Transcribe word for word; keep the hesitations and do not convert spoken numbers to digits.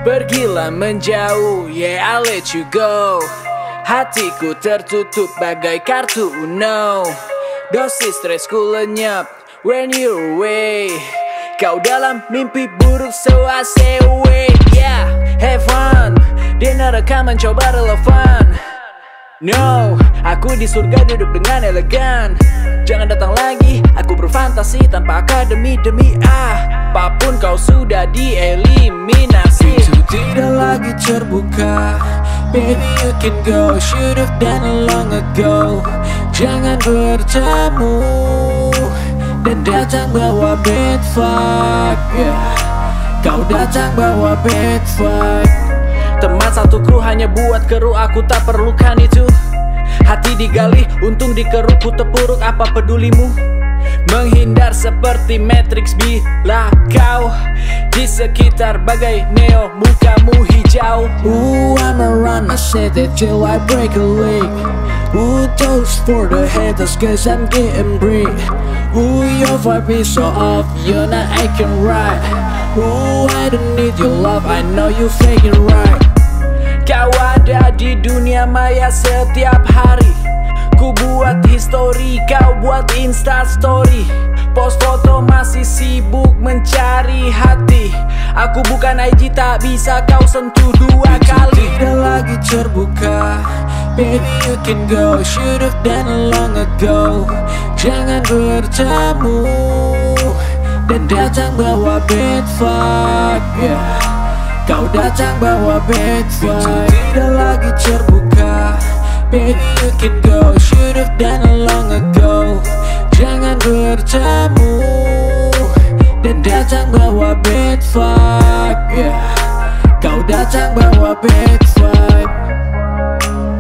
Pergilah menjauh, yeah I'll let you go. Hatiku tertutup bagai kartu Uno. Dosis stresku lenyap when you're away. Kau dalam mimpi buruk, so I say away. Yeah, have fun. Dia neraka mencoba relevan. No, aku di surga duduk dengan elegan. Jangan datang lagi, aku berfantasi tanpa akademi demi ah. Apapun kau sudah dieliminasi. Pintu tidak lagi terbuka. Baby you can go, should have done it long ago. Jangan bertemu dan datang bawa bad vibe, yeah. Kau datang bawa bad vibe. Teman satu kru hanya buat keruh, aku tak perlukan itu. Hati digali, untung dikeruk, ku terpuruk, apa pedulimu? Menghindar seperti Matrix bila kau di sekitar bagai Neo, mukamu hijau. Ooh, I'ma run my city till I break a leg. Ooh, toast for the haters cause I'm getting break. Ooh, your vibe is so off, you're not acting right. Ooh, I don't need your love, I know you faking right. Kau ada di dunia maya setiap hari. Ku buat history, kau buat insta story. Post foto masih sibuk mencari hati. Aku bukan I G, tak bisa kau sentuh dua kali. Tidak lagi terbuka. Baby you can go, should have done it long ago. Jangan bertemu dan datang bawa bad vibe, yeah. Kau datang bawa bad vibe. Tidak lagi terbuka. Baby you can go, should have done it long ago. Jangan bertemu dan datang bawa bad vibe, yeah. Kau datang bawa bad vibe.